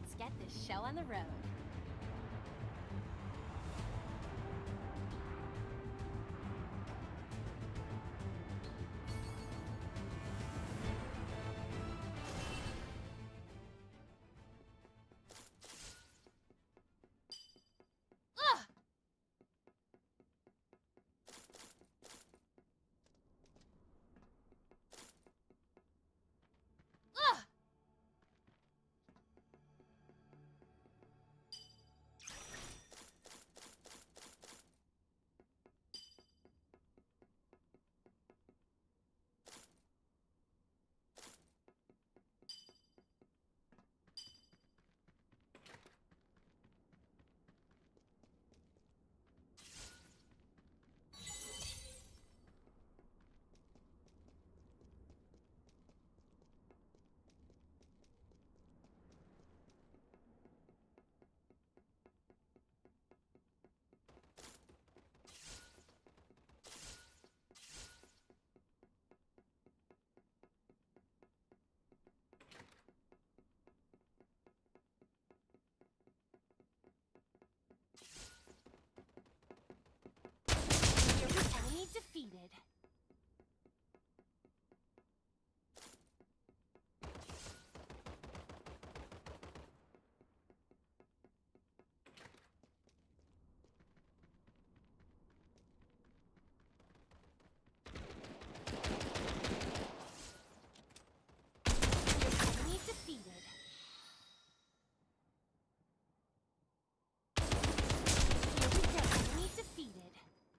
Let's get this show on the road. Enemy defeated. Enemy defeated. Here we go. Enemy defeated.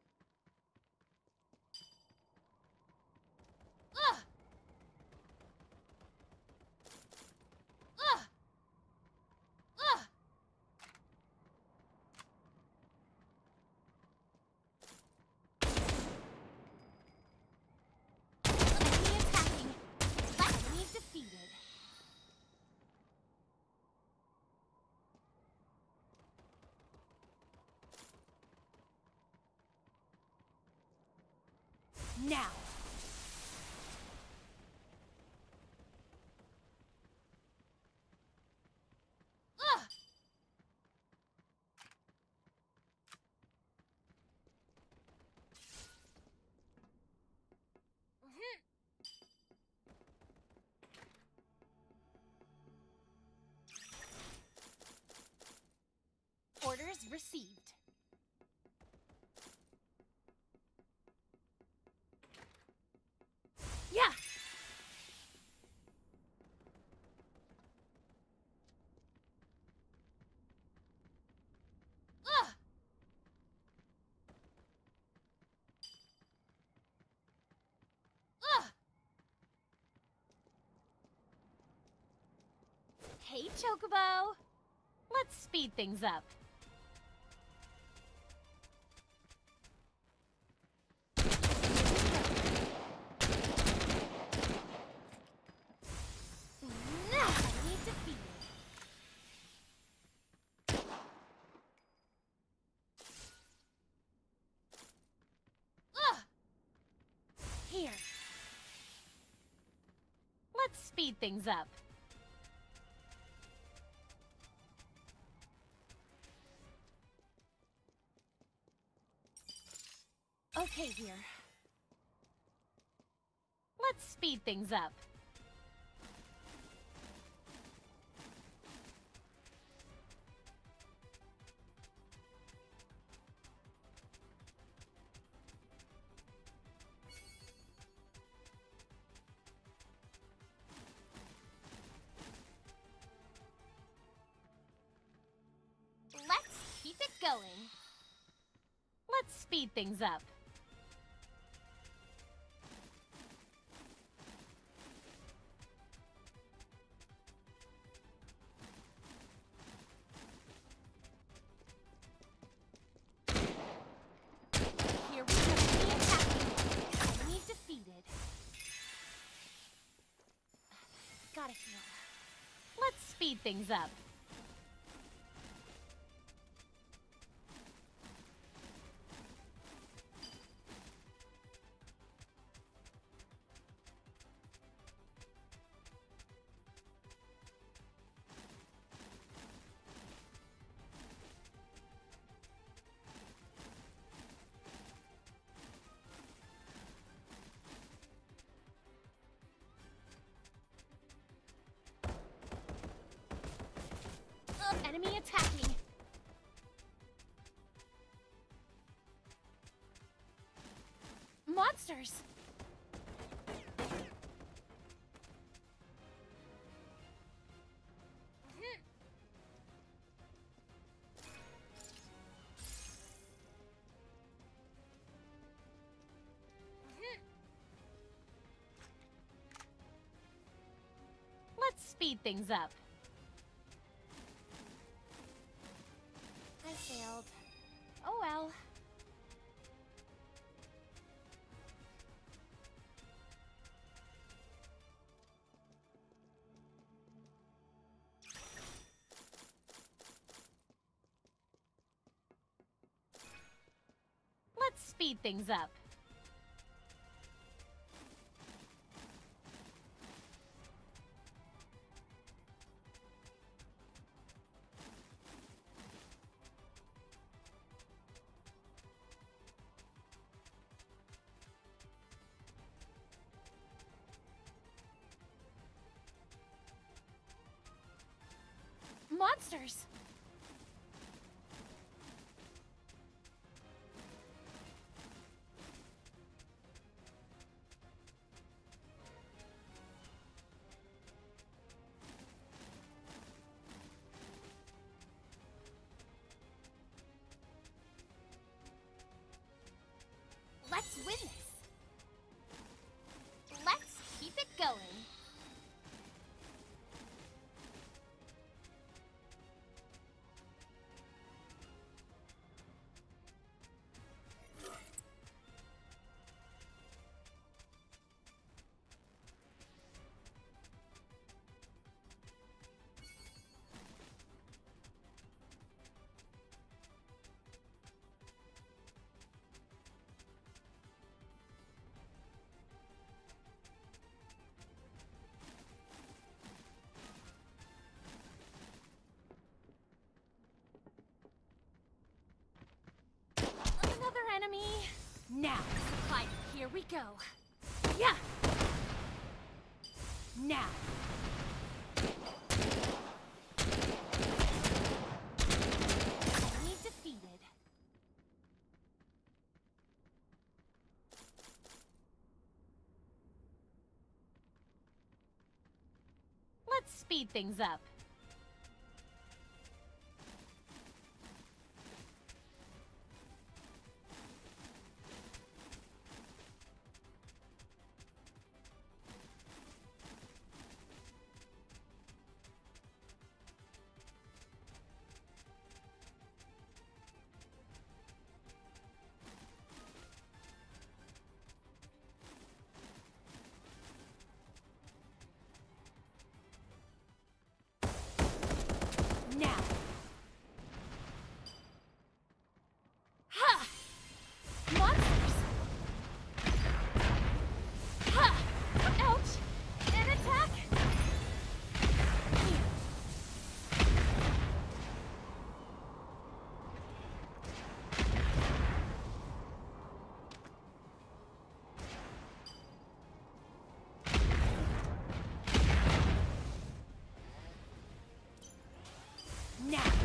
Defeated. Now. Orders received. Yeah. Hey, Chocobo. Let's speed things up. Here. Let's speed things up. Okay, here. Let's speed things up. Let's keep it going. Let's speed things up. Here we go. Enemy attacking. Enemy defeated. Gotta heal. Let's speed things up. Monsters! Let's speed things up. I failed. Oh well. Let's speed things up. Monsters! Let's win this! Let's keep it going! Enemy. Now, fight. Here we go. Yeah. Now. Enemy defeated. Let's speed things up. Now. Ha! Monsters! Ha! Ouch! An attack! Now.